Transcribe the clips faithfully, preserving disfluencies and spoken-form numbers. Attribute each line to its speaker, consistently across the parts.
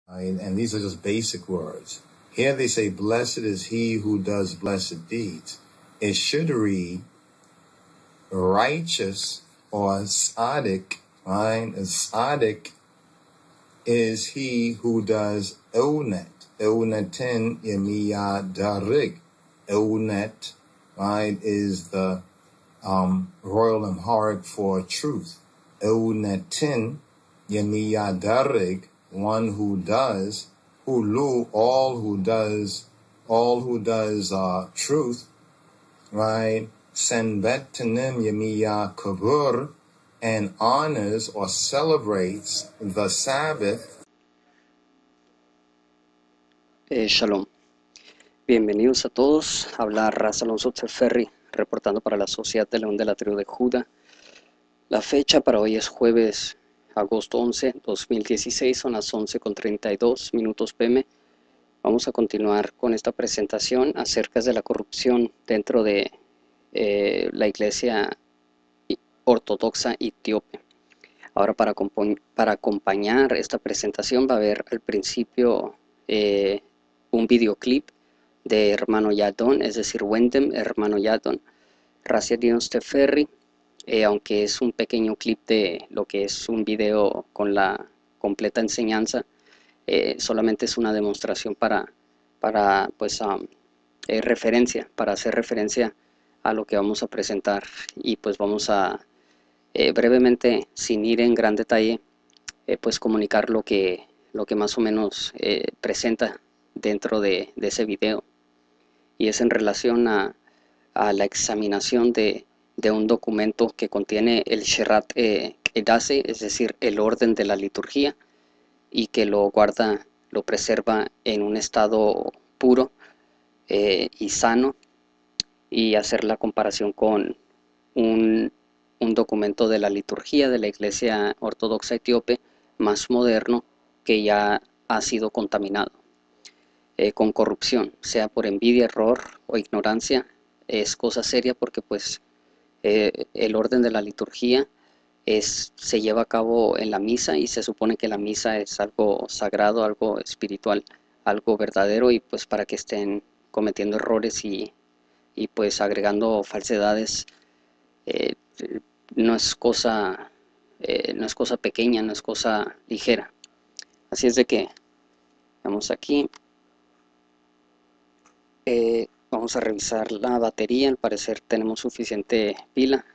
Speaker 1: And, and these are just basic words. Here they say, blessed is he who does blessed deeds. It should read, righteous or tzaddik, right? A tzaddik is he who does eunet. Eunetin yemiya darig. Eunet, right, is the um, royal amharic for truth. Eunetin yemiya darig, one who does, hulu, all who does, all who does uh, truth, right? Senbetanim yemiya kavur, and honors or celebrates the Sabbath.
Speaker 2: Eh, shalom. Bienvenidos a todos. Habla Ras Alonso Tseferri, reportando para la Sociedad de León de la Tribu de Judá. La fecha para hoy es jueves, agosto once, dos mil dieciséis, son las once con treinta y dos minutos P M. Vamos a continuar con esta presentación acerca de la corrupción dentro de eh, la Iglesia Ortodoxa Etíope. Ahora, para, para acompañar esta presentación va a haber al principio eh, un videoclip de hermano Yadon, es decir, Wendem, hermano Yadon, Racia Dios Teferri, eh, aunque es un pequeño clip de lo que es un video con la completa enseñanza, eh, solamente es una demostración para, para pues, um, eh, referencia, para hacer referencia a lo que vamos a presentar, y pues vamos a eh, brevemente, sin ir en gran detalle, eh, pues comunicar lo que, lo que más o menos eh, presenta dentro de, de ese video, y es en relación a, a la examinación de, de un documento que contiene el Sherat eh, Kedase, es decir, el orden de la liturgia, y que lo guarda, lo preserva en un estado puro eh, y sano, y hacer la comparación con un, un documento de la liturgia de la Iglesia Ortodoxa Etíope más moderno, que ya ha sido contaminado eh, con corrupción, sea por envidia, error o ignorancia. Es cosa seria porque pues eh, el orden de la liturgia es, se lleva a cabo en la misa, y se supone que la misa es algo sagrado, algo espiritual, algo verdadero, y pues para que estén cometiendo errores y, y pues agregando falsedades, eh, no es cosa eh, no es cosa pequeña, no es cosa ligera. Así es de que vamos aquí, eh, vamos a revisar la batería. Al parecer tenemos suficiente pila.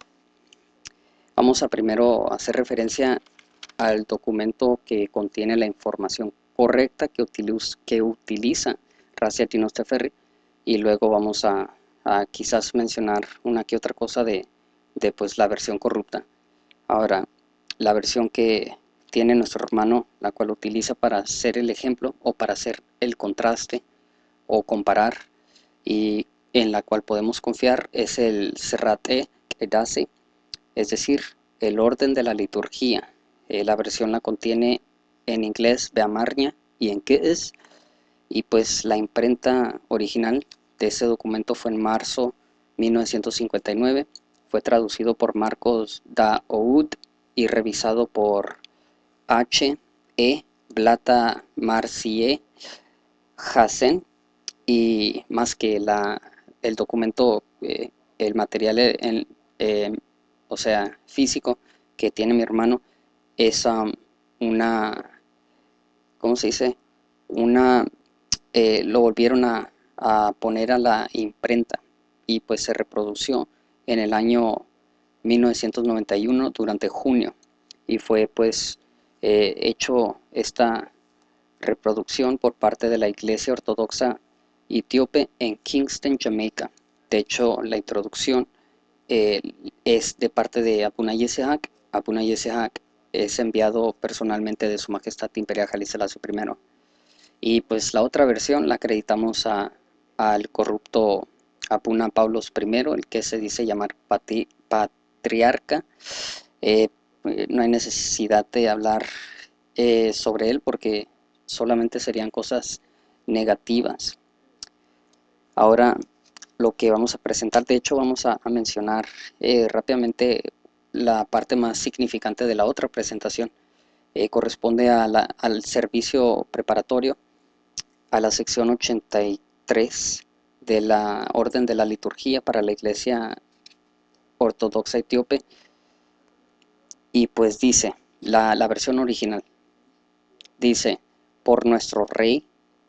Speaker 2: Vamos a primero hacer referencia al documento que contiene la información correcta que, utiliza, que utiliza Racia Dinos Teferri, y luego vamos a, a quizás mencionar una que otra cosa de, de pues la versión corrupta. Ahora, la versión que tiene nuestro hermano, la cual utiliza para hacer el ejemplo o para hacer el contraste o comparar, y en la cual podemos confiar, es el Serrat-e Kedase, es decir, el orden de la liturgia. Eh, la versión la contiene en inglés Beamarnia y en Ge'ez, y pues la imprenta original de ese documento fue en marzo mil novecientos cincuenta y nueve, fue traducido por Marcos Daoud y revisado por H. E. Blata Marcie Hassen, y más que la, el documento, eh, el material, en, eh, o sea, físico que tiene mi hermano, es um, una, ¿cómo se dice? Una, eh, lo volvieron a, a poner a la imprenta, y pues se reprodució en el año mil novecientos noventa y uno durante junio, y fue pues eh, hecho esta reproducción por parte de la Iglesia Ortodoxa Etíope en Kingston, Jamaica. De hecho, la introducción eh, es de parte de Abuna Yeshak. Abuna Yeshak es enviado personalmente de Su Majestad Imperial Haile Selassie primero. Y pues la otra versión la acreditamos a, al corrupto Abuna Pablo primero, el que se dice llamar pati, patriarca. Eh, no hay necesidad de hablar eh, sobre él, porque solamente serían cosas negativas. Ahora, lo que vamos a presentar, de hecho vamos a, a mencionar eh, rápidamente la parte más significante de la otra presentación, eh, corresponde a la, al servicio preparatorio, a la sección ochenta y tres de la Orden de la Liturgia para la Iglesia Ortodoxa Etíope, y pues dice, la, la versión original, dice, por nuestro rey,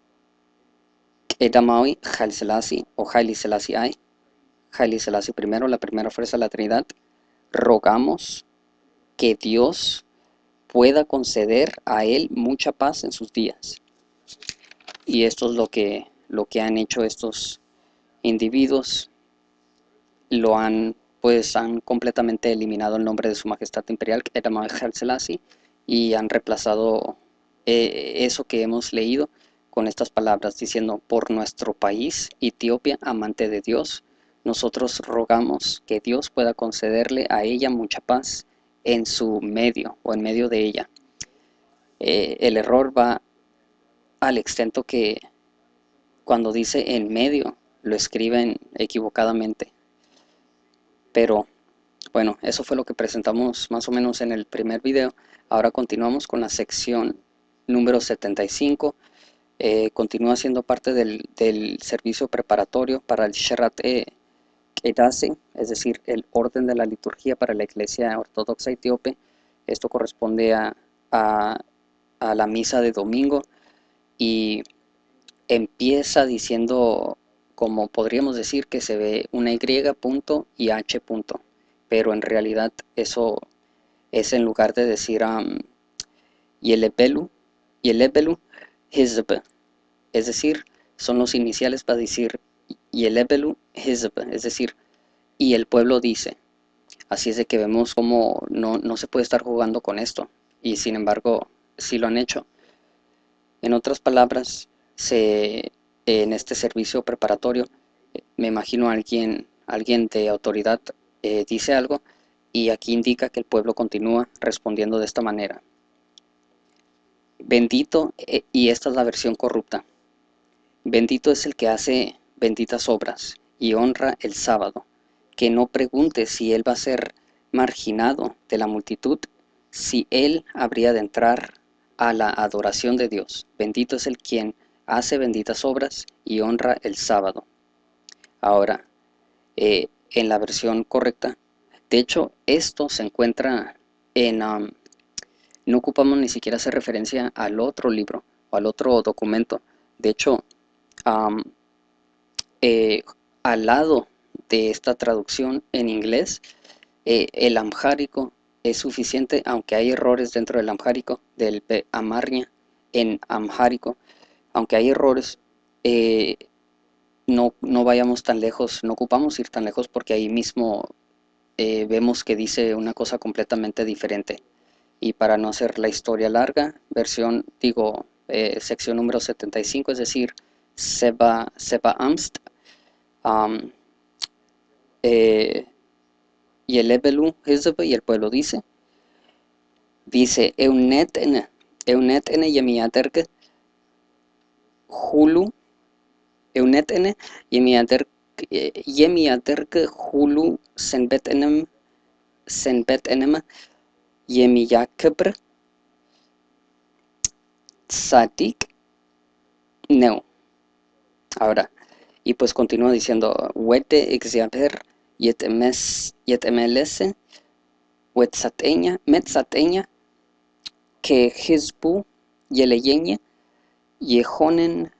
Speaker 2: Edamaui Haile Selassie o Haile Selassie I, Haile Selassie I, la primera fuerza de la Trinidad, rogamos que Dios pueda conceder a él mucha paz en sus días. Y esto es lo que, lo que han hecho estos individuos. Lo han, pues, han completamente eliminado el nombre de su majestad imperial, Edamaui Haile Selassie, y han reemplazado eh, eso que hemos leído con estas palabras, diciendo, por nuestro país, Etiopía, amante de Dios, nosotros rogamos que Dios pueda concederle a ella mucha paz en su medio o en medio de ella. Eh, el error va al extento que cuando dice en medio, lo escriben equivocadamente. Pero bueno, eso fue lo que presentamos más o menos en el primer video. Ahora continuamos con la sección número setenta y cinco. Eh, continúa siendo parte del, del servicio preparatorio para el Sherat eh, Kedasse, es decir, el orden de la liturgia para la Iglesia Ortodoxa Etíope. Esto corresponde a, a, a la misa de domingo y empieza diciendo, como podríamos decir, que se ve una Y punto y H punto, pero en realidad eso es en lugar de decir um, Yelebelu, Yelebelu Hizb, es decir, son los iniciales para decir Yelebelu Hizb, es decir, y el pueblo dice. Así es de que vemos cómo no, no se puede estar jugando con esto, y sin embargo, sí lo han hecho. En otras palabras, se, en este servicio preparatorio, me imagino alguien, alguien de autoridad eh, dice algo, y aquí indica que el pueblo continúa respondiendo de esta manera. Bendito, eh, y esta es la versión corrupta, bendito es el que hace benditas obras y honra el sábado, que no pregunte si él va a ser marginado de la multitud, si él habría de entrar a la adoración de Dios. Bendito es el quien hace benditas obras y honra el sábado. Ahora, eh, en la versión correcta, de hecho, esto se encuentra en, um, no ocupamos ni siquiera hacer referencia al otro libro o al otro documento. De hecho, um, eh, al lado de esta traducción en inglés, eh, el amhárico es suficiente, aunque hay errores dentro del amhárico, del amarnia en amhárico, aunque hay errores, eh, no, no vayamos tan lejos, no ocupamos ir tan lejos porque ahí mismo eh, vemos que dice una cosa completamente diferente. Y para no hacer la historia larga, versión, digo, eh, sección número setenta y cinco, es decir, Seba, Seba Amst, um, eh, y el Ebelu Hizb, y el pueblo dice, dice, Eunet en Eunet en Yemiaterke Hulu, Eunet en Yemiaterke Hulu Senbet enem Senbet enem Yemiyakebr Sadik Neu. Ahora, y pues continúa diciendo, Wete Exaber Yetemes Yetemelese Wetzateña Metzateña que Hizbu Yeleyeña Yehonen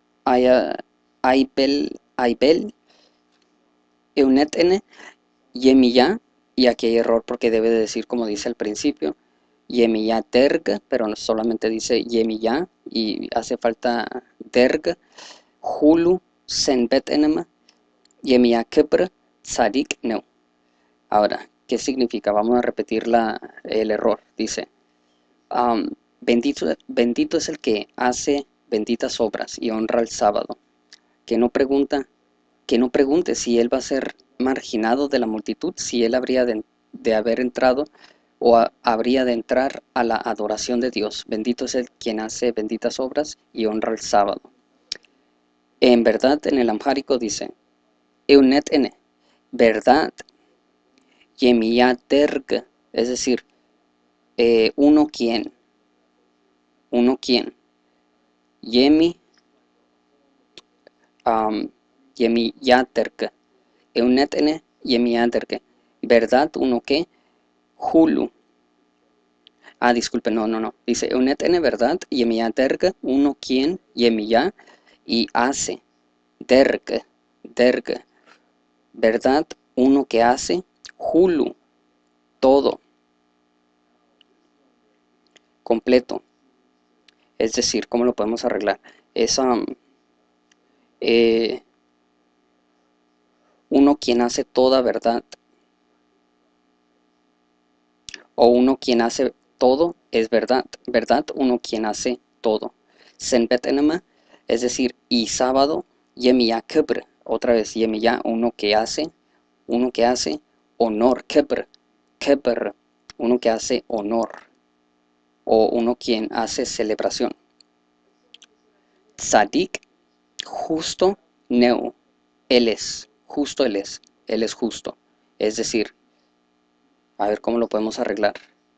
Speaker 2: Aibel Aibel Eunetene Yemiya, y aquí hay error porque debe de decir como dice al principio, Yemiya Derg, pero no solamente dice Yemiya y hace falta Derg, Hulu Senbet Enema, Yemiya Kebr, Tzadik Neu. Ahora, ¿qué significa? Vamos a repetir la, el error. Dice, um, bendito, bendito es el que hace benditas obras y honra el sábado, que no pregunta, que no pregunte si él va a ser marginado de la multitud, si él habría de, de haber entrado o a, habría de entrar a la adoración de Dios. Bendito es el quien hace benditas obras y honra el sábado. En verdad, en el amhárico dice, Eunet ene, verdad, Yemiyaterg, es decir, eh, uno quien, uno quien, yemi, um, yemi yaterke, eunetene, yemi yaterke, verdad, uno que, hulu. Ah, disculpe, no, no, no. Dice, eunetene, verdad, yemi yaterke, uno quien, yemi ya, y hace, derke, derke, verdad, uno que hace, hulu, todo, completo. Es decir, ¿cómo lo podemos arreglar? Es um, eh, uno quien hace toda verdad, o uno quien hace todo es verdad, verdad, uno quien hace todo. Senbet enema, es decir, y sábado, yemiya kebr, otra vez yemiya, uno que hace, uno que hace honor, kebr, kebr, uno que hace honor, o uno quien hace celebración. Tzadik, justo, neu, él es, justo él es, él es justo. Es decir, a ver cómo lo podemos arreglar.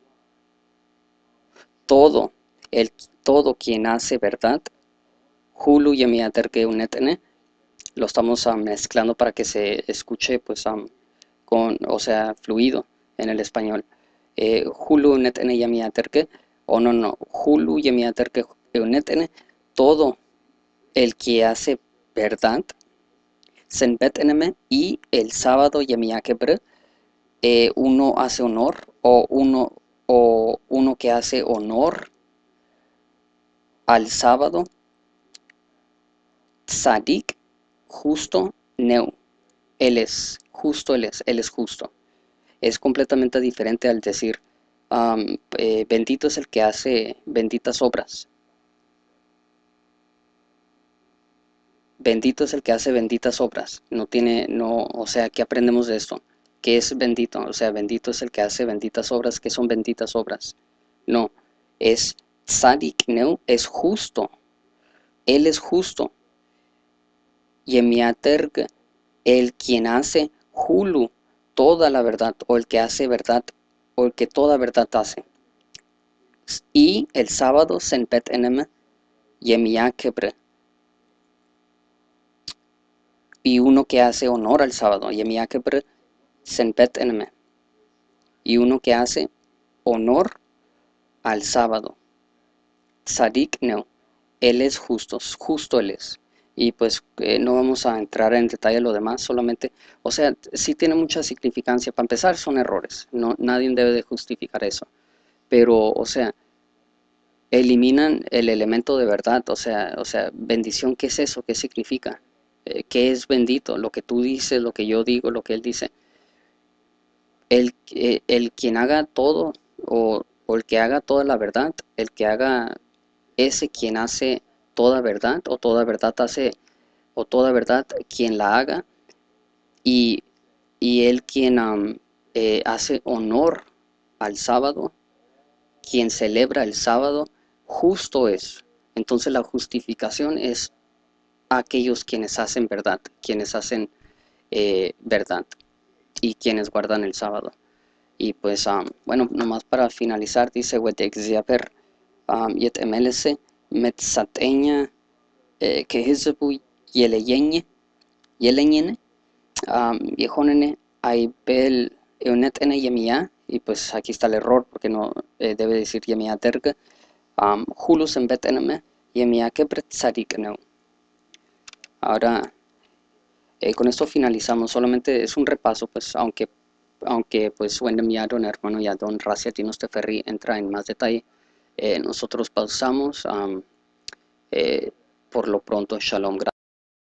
Speaker 2: Todo, el, todo quien hace verdad, hulu yemiaterke unetene, lo estamos um, mezclando para que se escuche, pues, um, con, o sea, fluido en el español. Eh, hulu unetene yemiaterke, o no, no, hulu yemiaterke unetene, todo el que hace verdad, senbet eneme, y el sábado yemiakebre, eh, uno hace honor, o uno, o uno que hace honor al sábado, tzadik, justo, neu, él es justo, él es, él es justo. Es completamente diferente al decir, um, eh, bendito es el que hace benditas obras. Bendito es el que hace benditas obras. No tiene, no, o sea, ¿qué aprendemos de esto? ¿Qué es bendito? O sea, bendito es el que hace benditas obras. ¿Qué son benditas obras? No, es tzadik neu, es justo. Él es justo. Yemiaterg, el quien hace hulu, toda la verdad, o el que hace verdad, o el que toda verdad hace. Y el sábado, senpet eneme, yemiakebre, y uno que hace honor al sábado, yemiakebre, senpet eneme, y uno que hace honor al sábado, tzadik no, él es justo, justo él es. Y pues eh, no vamos a entrar en detalle lo demás, solamente, o sea, sí tiene mucha significancia. Para empezar, son errores, no, nadie debe de justificar eso. Pero, o sea, eliminan el elemento de verdad, o sea, o sea, bendición, ¿qué es eso? ¿Qué significa? Eh, ¿qué es bendito? Lo que tú dices, lo que yo digo, lo que él dice. El, eh, el quien haga todo, o, o el que haga toda la verdad, el que haga ese quien hace toda verdad, o toda verdad hace, o toda verdad quien la haga, y, y él quien um, eh, hace honor al sábado, quien celebra el sábado, justo es. Entonces la justificación es aquellos quienes hacen verdad, quienes hacen eh, verdad y quienes guardan el sábado. Y pues, um, bueno, nomás para finalizar, dice Wedexiaper, um, Yet M L C, Metzateña, que Hizebu Yeleyeñe, Yeleñene, Viejonene, Aibel Eunetene Yemia, y pues aquí está el error porque no eh, debe decir Yemia Terga, um, Julus en Beteneme, Yemia Kebret Sarikneu. Ahora, eh, con esto finalizamos, solamente es un repaso, pues aunque, aunque pues Wendem ya don hermano ya don Racia Tinos Teferri entra en más detalle, eh, nosotros pausamos, um, eh, por lo pronto, Shalom.